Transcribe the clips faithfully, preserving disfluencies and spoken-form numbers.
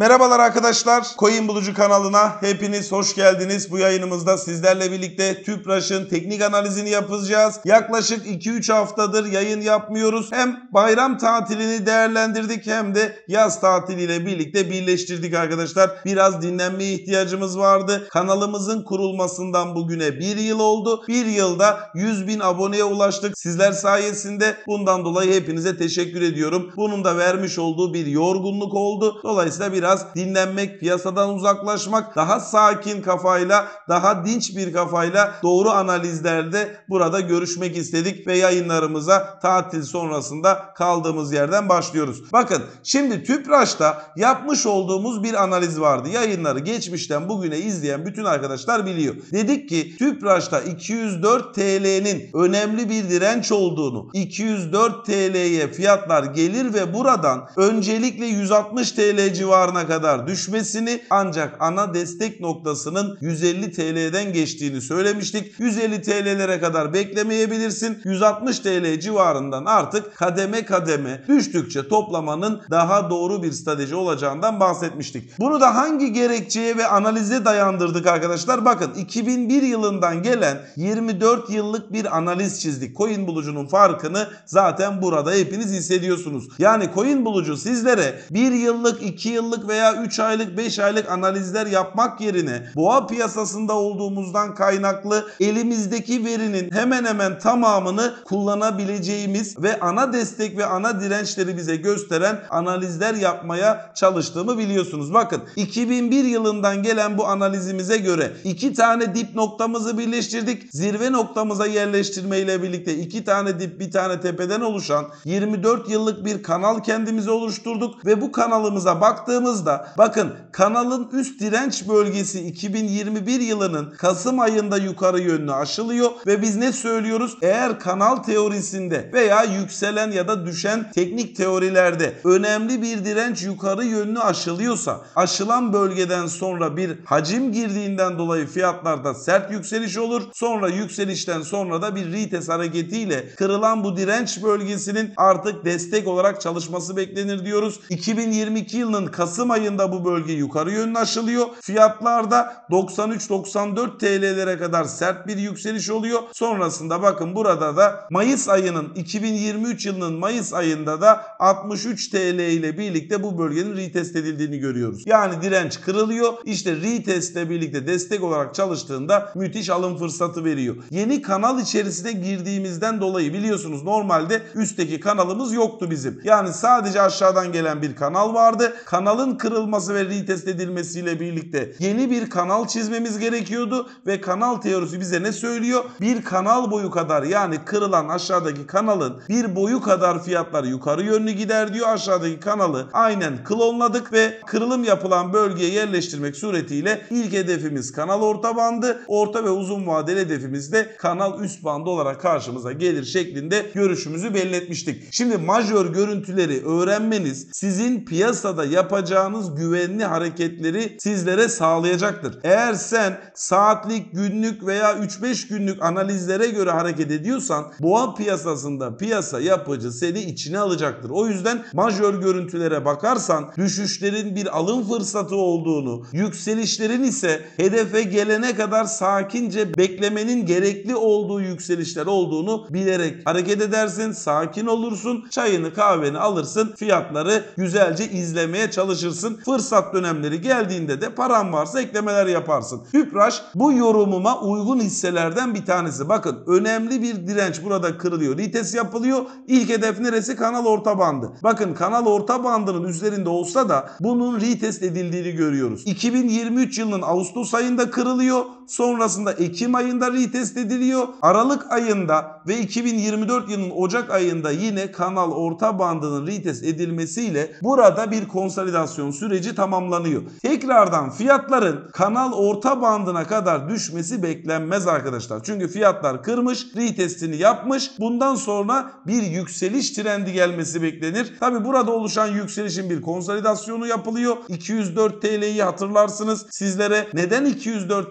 Merhabalar arkadaşlar, Coin Bulucu kanalına hepiniz hoş geldiniz. Bu yayınımızda sizlerle birlikte Tüpraş'ın teknik analizini yapacağız. Yaklaşık iki üç haftadır yayın yapmıyoruz. Hem bayram tatilini değerlendirdik hem de yaz tatiliyle birlikte birleştirdik arkadaşlar. Biraz dinlenmeye ihtiyacımız vardı. Kanalımızın kurulmasından bugüne bir yıl oldu. Bir yılda yüz bin aboneye ulaştık. Sizler sayesinde bundan dolayı hepinize teşekkür ediyorum. Bunun da vermiş olduğu bir yorgunluk oldu. Dolayısıyla biraz dinlenmek, piyasadan uzaklaşmak, daha sakin kafayla, daha dinç bir kafayla doğru analizlerde burada görüşmek istedik ve yayınlarımıza tatil sonrasında kaldığımız yerden başlıyoruz. Bakın şimdi Tüpraş'ta yapmış olduğumuz bir analiz vardı. Yayınları geçmişten bugüne izleyen bütün arkadaşlar biliyor. Dedik ki Tüpraş'ta iki yüz dört T L'nin önemli bir direnç olduğunu, iki yüz dört T L'ye fiyatlar gelir ve buradan öncelikle yüz altmış T L civarına kadar düşmesini, ancak ana destek noktasının yüz elli T L'den geçtiğini söylemiştik. yüz elli T L'lere kadar beklemeyebilirsin. yüz altmış T L civarından artık kademe kademe düştükçe toplamanın daha doğru bir strateji olacağından bahsetmiştik. Bunu da hangi gerekçeye ve analize dayandırdık arkadaşlar? Bakın iki bin bir yılından gelen yirmi dört yıllık bir analiz çizdik. Coin Bulucu'nun farkını zaten burada hepiniz hissediyorsunuz. Yani Coin Bulucu sizlere bir yıllık, iki yıllık veya üç aylık, beş aylık analizler yapmak yerine boğa piyasasında olduğumuzdan kaynaklı elimizdeki verinin hemen hemen tamamını kullanabileceğimiz ve ana destek ve ana dirençleri bize gösteren analizler yapmaya çalıştığımı biliyorsunuz. Bakın iki bin bir yılından gelen bu analizimize göre iki tane dip noktamızı birleştirdik. Zirve noktamıza yerleştirme ile birlikte iki tane dip, bir tane tepeden oluşan yirmi dört yıllık bir kanal kendimize oluşturduk ve bu kanalımıza baktığımızda bakın kanalın üst direnç bölgesi iki bin yirmi bir yılının Kasım ayında yukarı yönlü aşılıyor ve biz ne söylüyoruz? Eğer kanal teorisinde veya yükselen ya da düşen teknik teorilerde önemli bir direnç yukarı yönlü aşılıyorsa, aşılan bölgeden sonra bir hacim girdiğinden dolayı fiyatlarda sert yükseliş olur. Sonra yükselişten sonra da bir retest hareketiyle kırılan bu direnç bölgesinin artık destek olarak çalışması beklenir diyoruz. iki bin yirmi iki yılının Kasım ayında bu bölge yukarı yönlü aşılıyor. Fiyatlarda doksan üç doksan dört T L'lere kadar sert bir yükseliş oluyor. Sonrasında bakın burada da Mayıs ayının iki bin yirmi üç yılının Mayıs ayında da altmış üç T L ile birlikte bu bölgenin retest edildiğini görüyoruz. Yani direnç kırılıyor. İşte retest ile birlikte destek olarak çalıştığında müthiş alım fırsatı veriyor. Yeni kanal içerisine girdiğimizden dolayı biliyorsunuz normalde üstteki kanalımız yoktu bizim. Yani sadece aşağıdan gelen bir kanal vardı. Kanalın kırılması ve retest edilmesiyle birlikte yeni bir kanal çizmemiz gerekiyordu ve kanal teorisi bize ne söylüyor? Bir kanal boyu kadar, yani kırılan aşağıdaki kanalın bir boyu kadar fiyatlar yukarı yönlü gider diyor. Aşağıdaki kanalı aynen klonladık ve kırılım yapılan bölgeye yerleştirmek suretiyle ilk hedefimiz kanal orta bandı, orta ve uzun vadeli hedefimiz de kanal üst bandı olarak karşımıza gelir şeklinde görüşümüzü belli etmiştik. Şimdi majör görüntüleri öğrenmeniz sizin piyasada yapacağınız güvenli hareketleri sizlere sağlayacaktır. Eğer sen saatlik, günlük veya üç beş günlük analizlere göre hareket ediyorsan boğa piyasasında piyasa yapıcı seni içine alacaktır. O yüzden majör görüntülere bakarsan düşüşlerin bir alım fırsatı olduğunu, yükselişlerin ise hedefe gelene kadar sakince beklemenin gerekli olduğu yükselişler olduğunu bilerek hareket edersin, sakin olursun, çayını kahveni alırsın, fiyatları güzelce izlemeye çalışırsın. Fırsat dönemleri geldiğinde de paran varsa eklemeler yaparsın. Tüpraş bu yorumuma uygun hisselerden bir tanesi. Bakın önemli bir direnç burada kırılıyor. Retest yapılıyor. İlk hedef neresi? Kanal orta bandı. Bakın kanal orta bandının üzerinde olsa da bunun retest edildiğini görüyoruz. iki bin yirmi üç yılının Ağustos ayında kırılıyor. Sonrasında Ekim ayında retest ediliyor. Aralık ayında ve iki bin yirmi dört yılının Ocak ayında yine kanal orta bandının retest edilmesiyle burada bir konsolidasyon süreci tamamlanıyor. Tekrardan fiyatların kanal orta bandına kadar düşmesi beklenmez arkadaşlar. Çünkü fiyatlar kırmış, retestini yapmış. Bundan sonra bir yükseliş trendi gelmesi beklenir. Tabi burada oluşan yükselişin bir konsolidasyonu yapılıyor. iki yüz dört T L'yi hatırlarsınız. Sizlere neden iki yüz dört T L'den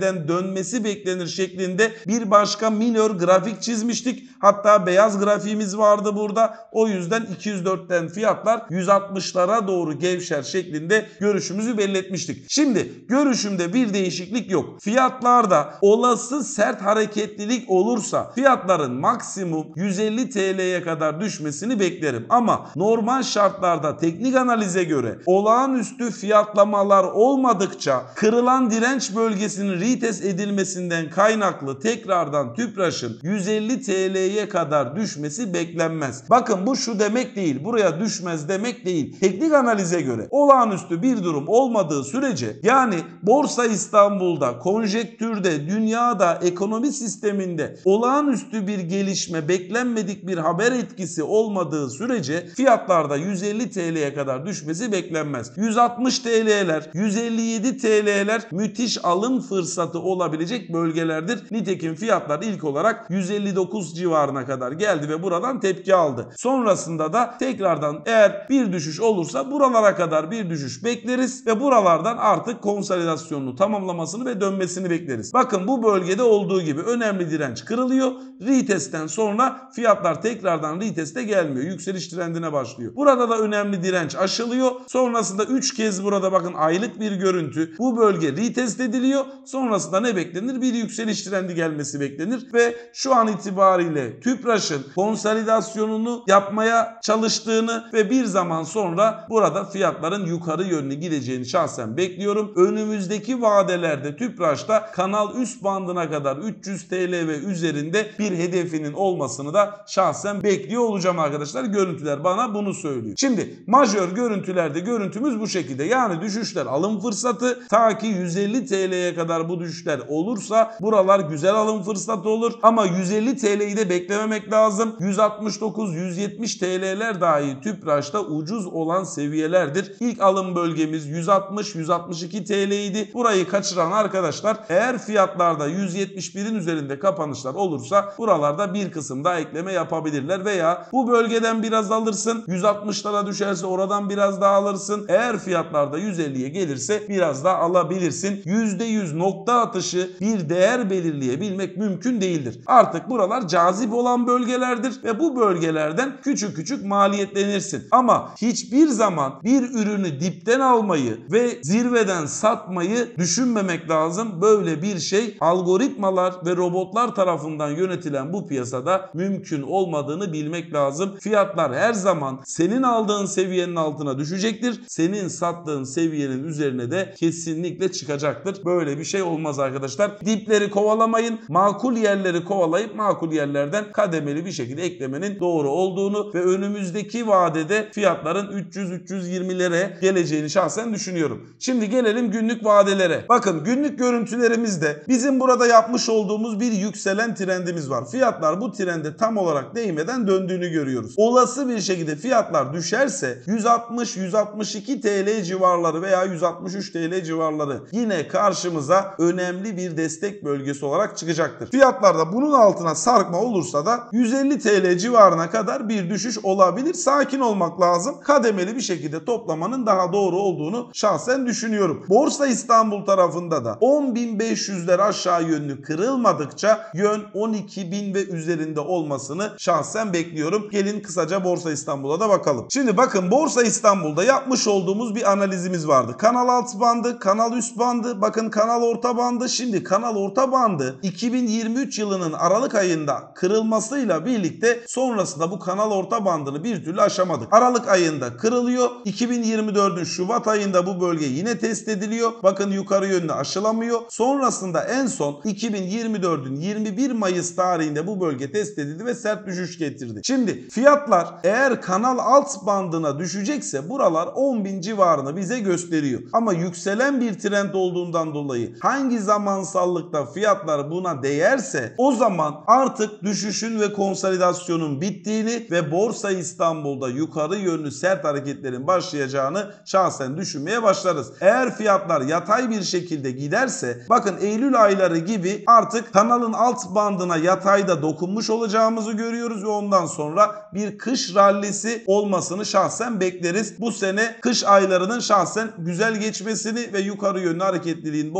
üzerinden dönmesi beklenir şeklinde bir başka minör grafik çizmiştik. Hatta beyaz grafiğimiz vardı burada. O yüzden iki yüz dörtten fiyatlar yüz altmışlara doğru gevşer şeklinde görüşümüzü belirtmiştik. Şimdi görüşümde bir değişiklik yok. Fiyatlarda olası sert hareketlilik olursa fiyatların maksimum yüz elli T L'ye kadar düşmesini beklerim. Ama normal şartlarda teknik analize göre olağanüstü fiyatlamalar olmadıkça kırılan direnç bölgesinin retest edilmesinden kaynaklı tekrardan Tüpraş'ın yüz elli T L'ye kadar düşmesi beklenmez. Bakın bu şu demek değil, buraya düşmez demek değil. Teknik analize göre olağanüstü bir durum olmadığı sürece, yani Borsa İstanbul'da, konjektürde, dünyada, ekonomi sisteminde olağanüstü bir gelişme, beklenmedik bir haber etkisi olmadığı sürece fiyatlarda yüz elli T L'ye kadar düşmesi beklenmez. yüz altmış T L'ler, yüz elli yedi T L'ler müthiş alım fırsatı olabilecek bölgelerdir. Nitekim fiyatlar ilk olarak yüz elli dokuz civarına kadar geldi ve buradan tepki aldı. Sonrasında da tekrardan eğer bir düşüş olursa buralara kadar bir düşüş bekleriz ve buralardan artık konsolidasyonunu tamamlamasını ve dönmesini bekleriz. Bakın bu bölgede olduğu gibi önemli direnç kırılıyor. Retest'ten sonra fiyatlar tekrardan retest'e gelmiyor. Yükseliş trendine başlıyor. Burada da önemli direnç aşılıyor. Sonrasında üç kez burada bakın aylık bir görüntü. Bu bölge retest ediliyor. Sonrasında ne beklenir? Bir yükseliş trendi gelmesi beklenir ve şu an itibariyle Tüpraş'ın konsolidasyonunu yapmaya çalıştığını ve bir zaman sonra burada fiyatların yukarı yönlü gideceğini şahsen bekliyorum. Önümüzdeki vadelerde Tüpraş'ta kanal üst bandına kadar üç yüz T L ve üzerinde bir hedefinin olmasını da şahsen bekliyor olacağım arkadaşlar. Görüntüler bana bunu söylüyor. Şimdi majör görüntülerde görüntümüz bu şekilde. Yani düşüşler alım fırsatı, ta ki yüz elli T L'ye kadar bu düşüşler olursa buralar güzel alım fırsatı olur. Ama yüz elli T L'yi de beklememek lazım. yüz altmış dokuz yüz yetmiş T L'ler dahi Tüpraş'ta ucuz olan seviyelerdir. İlk alım bölgemiz yüz altmış yüz altmış iki T L idi. Burayı kaçıran arkadaşlar, eğer fiyatlarda yüz yetmiş birin üzerinde kapanışlar olursa buralarda bir kısım daha ekleme yapabilirler veya bu bölgeden biraz alırsın, yüz altmışlara düşerse oradan biraz daha alırsın. Eğer fiyatlarda yüz elliye gelirse biraz daha alabilirsin. yüzde yüz nokta atışı bir değer belirleyebilmek mümkün değildir. Artık buralar cazip olan bölgelerdir ve bu bölgelerden küçük küçük maliyetlenirsin. Ama hiçbir zaman bir ürünü dipten almayı ve zirveden satmayı düşünmemek lazım. Böyle bir şey algoritmalar ve robotlar tarafından yönetilen bu piyasada mümkün olmadığını bilmek lazım. Fiyatlar her zaman senin aldığın seviyenin altına düşecektir. Senin sattığın seviyenin üzerine de kesinlikle çıkacaktır. Böyle bir şey olmaz arkadaşlar. Dipleri kovalamayın. Makul yerleri kovalayıp makul yerlerden kademeli bir şekilde eklemenin doğru olduğunu ve önümüzdeki vadede fiyatların üç yüz üç yüz yirmilere geleceğini şahsen düşünüyorum. Şimdi gelelim günlük vadelere. Bakın günlük görüntülerimizde bizim burada yapmış olduğumuz bir yükselen trendimiz var. Fiyatlar bu trende tam olarak değmeden döndüğünü görüyoruz. Olası bir şekilde fiyatlar düşerse yüz altmış yüz altmış iki T L civarları veya yüz altmış üç T L civarları yine karşımıza önemli bir destek bölgesi olarak çıkacaktır. Fiyatlarda bunun altına sarkma olursa da yüz elli T L civarına kadar bir düşüş olabilir. Sakin olmak lazım. Kademeli bir şekilde toplamanın daha doğru olduğunu şahsen düşünüyorum. Borsa İstanbul tarafında da on bin beş yüzler aşağı yönlü kırılmadıkça yön on iki bin ve üzerinde olmasını şahsen bekliyorum. Gelin kısaca Borsa İstanbul'a da bakalım. Şimdi bakın Borsa İstanbul'da yapmış olduğumuz bir analizimiz vardı. Kanal alt bandı, kanal üst bandı, bakın kanal orta bandı. Şimdi kanal orta bandı iki bin yirmi üç yılının Aralık ayında kırılmasıyla birlikte sonrasında bu kanal orta bandını bir türlü aşamadık. Aralık ayında kırılıyor. iki bin yirmi dördün Şubat ayında bu bölge yine test ediliyor. Bakın yukarı yönlü aşılamıyor. Sonrasında en son iki bin yirmi dördün yirmi bir Mayıs tarihinde bu bölge test edildi ve sert düşüş getirdi. Şimdi fiyatlar eğer kanal alt bandına düşecekse buralar on bin civarını bize gösteriyor. Ama yükselen bir trend olduğundan dolayı hangi zamansallıkta fiyatlar buna değerse o zaman artık düşüşün ve konsolidasyonun bittiğini ve Borsa İstanbul'da yukarı yönlü sert hareketlerin başlayacağını şahsen düşünmeye başlarız. Eğer fiyatlar yatay bir şekilde giderse bakın Eylül ayları gibi artık kanalın alt bandına yatayda dokunmuş olacağımızı görüyoruz ve ondan sonra bir kış rallisi olmasını şahsen bekleriz. Bu sene kış aylarının şahsen güzel geçmesini ve yukarı yönlü hareketliliğin Borsa İstanbul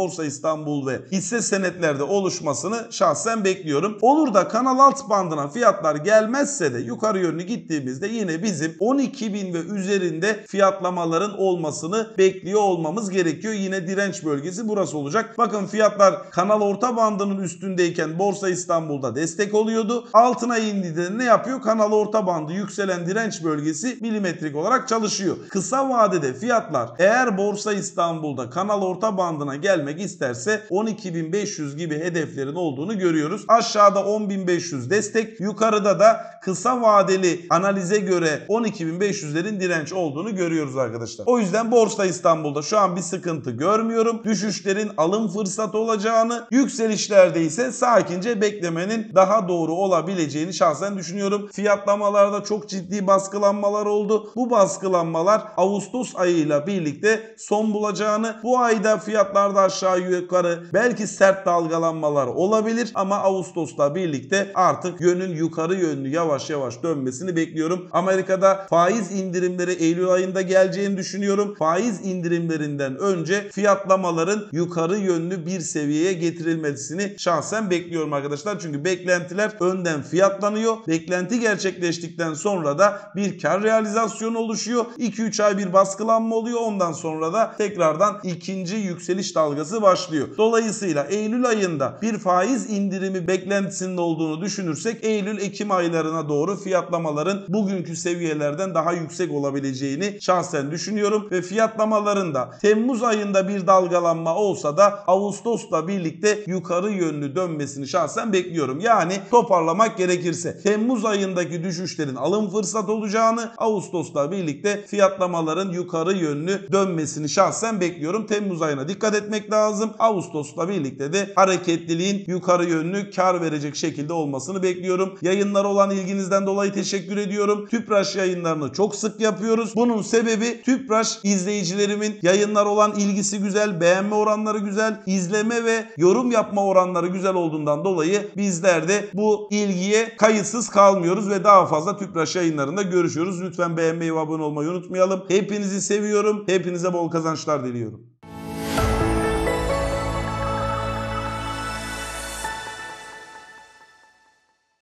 İstanbul ve hisse senetlerde oluşmasını şahsen bekliyorum. Olur da kanal alt bandına fiyatlar gelmezse de yukarı yönlü gittiğimizde yine bizim on iki bin ve üzerinde fiyatlamaların olmasını bekliyor olmamız gerekiyor. Yine direnç bölgesi burası olacak. Bakın fiyatlar kanal orta bandının üstündeyken Borsa İstanbul'da destek oluyordu. Altına indiğinde ne yapıyor? Kanal orta bandı yükselen direnç bölgesi milimetrik olarak çalışıyor. Kısa vadede fiyatlar eğer Borsa İstanbul'da kanal orta bandına gelmek isterse on iki bin beş yüz gibi hedeflerin olduğunu görüyoruz. Aşağıda on bin beş yüz destek, yukarıda da kısa vadeli analize göre on iki bin beş yüzlerin direnç olduğunu görüyoruz arkadaşlar. O yüzden Borsa İstanbul'da şu an bir sıkıntı görmüyorum. Düşüşlerin alım fırsatı olacağını, yükselişlerde ise sakince beklemenin daha doğru olabileceğini şahsen düşünüyorum. Fiyatlamalarda çok ciddi baskılanmalar oldu. Bu baskılanmalar Ağustos ayıyla birlikte son bulacağını, bu ayda fiyatlarda aşağı yukarı belki sert dalgalanmalar olabilir ama Ağustos'la birlikte artık yönün yukarı yönlü yavaş yavaş dönmesini bekliyorum. Amerika'da faiz indirimleri Eylül ayında geleceğini düşünüyorum. Faiz indirimlerinden önce fiyatlamaların yukarı yönlü bir seviyeye getirilmesini şahsen bekliyorum arkadaşlar. Çünkü beklentiler önden fiyatlanıyor. Beklenti gerçekleştikten sonra da bir kar realizasyonu oluşuyor. iki üç ay bir baskılanma oluyor. Ondan sonra da tekrardan ikinci yükseliş dalgası başlıyor. Dolayısıyla Eylül ayında bir faiz indirimi beklentisinin olduğunu düşünürsek Eylül-Ekim aylarına doğru fiyatlamaların bugünkü seviyelerden daha yüksek olabileceğini şahsen düşünüyorum ve fiyatlamaların da Temmuz ayında bir dalgalanma olsa da Ağustos'la birlikte yukarı yönlü dönmesini şahsen bekliyorum. Yani toparlamak gerekirse Temmuz ayındaki düşüşlerin alım fırsat olacağını, Ağustos'la birlikte fiyatlamaların yukarı yönlü dönmesini şahsen bekliyorum. Temmuz ayına dikkat etmek lazım. Ağustos'la birlikte de hareketliliğin yukarı yönlü kar verecek şekilde olmasını bekliyorum. Yayınlara olan ilginizden dolayı teşekkür ediyorum. Tüpraş yayınlarını çok sık yapıyoruz. Bunun sebebi Tüpraş izleyicilerimin yayınlara olan ilgisi güzel, beğenme oranları güzel, izleme ve yorum yapma oranları güzel olduğundan dolayı bizler de bu ilgiye kayıtsız kalmıyoruz ve daha fazla Tüpraş yayınlarında görüşüyoruz. Lütfen beğenmeyi ve abone olmayı unutmayalım. Hepinizi seviyorum. Hepinize bol kazançlar diliyorum.